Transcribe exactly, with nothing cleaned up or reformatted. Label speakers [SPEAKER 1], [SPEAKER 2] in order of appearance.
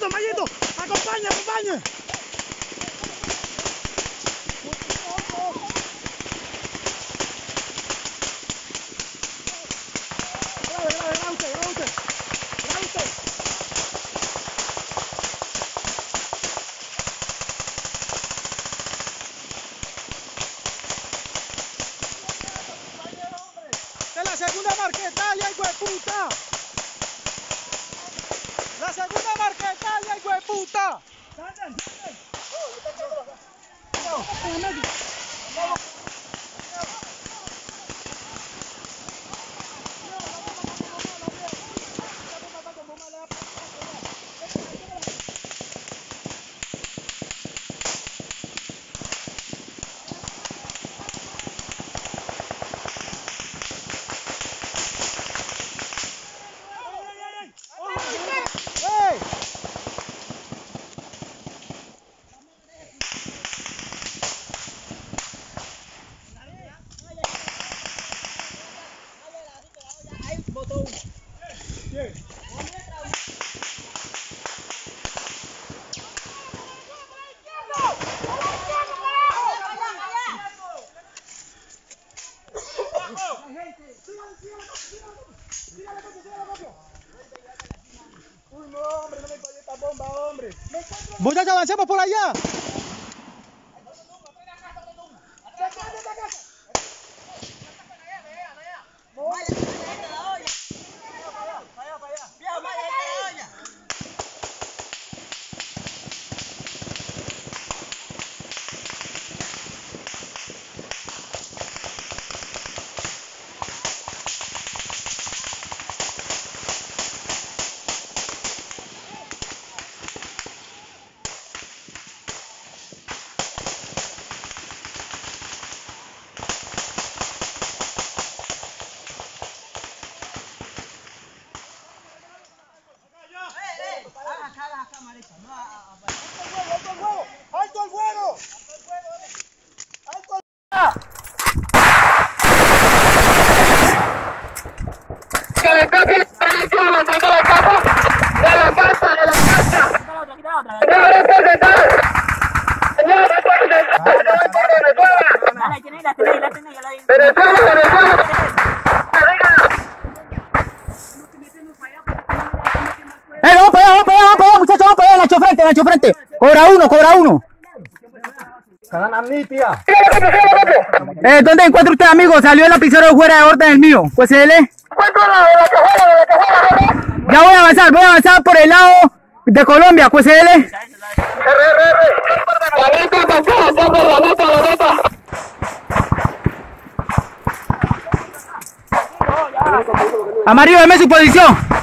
[SPEAKER 1] Mayito, Mayito, acompaña, acompaña. Grave, grave, grave usted, grave usted, grave usted. Esta es la segunda Marquetalia, hijo de puta. La segunda Marquetalia, hijo de puta. ¡Salgan, salgan! Uy, no, hombre, no me cayó esta bomba, hombre. Muchachos, avancemos por allá. ¡Alto el vuelo! ¡Alto el ¡Que le toque el teléfono! ¡Que le toque de la casa! ¡De la casa! ¡No lo puedo sentar! ¡No lo puedo sentar! ¡No lo puedo sentar!
[SPEAKER 2] La tenéis, la tenéis, la tenéis, la tenéis.
[SPEAKER 1] ¡Venezuela, Venezuela!
[SPEAKER 2] ¡Eh, vamos para allá, vamos para allá, vamos para allá, muchachos, vamos para allá, Nacho frente, Nacho frente! ¡Cobra uno, cobra uno! Eh, ¿dónde encuentra usted, amigo? Salió el lapicero fuera de orden el mío. Pues él es. Ya voy a avanzar, voy a avanzar por el lado de Colombia, pues él es. Amarillo, deme su posición.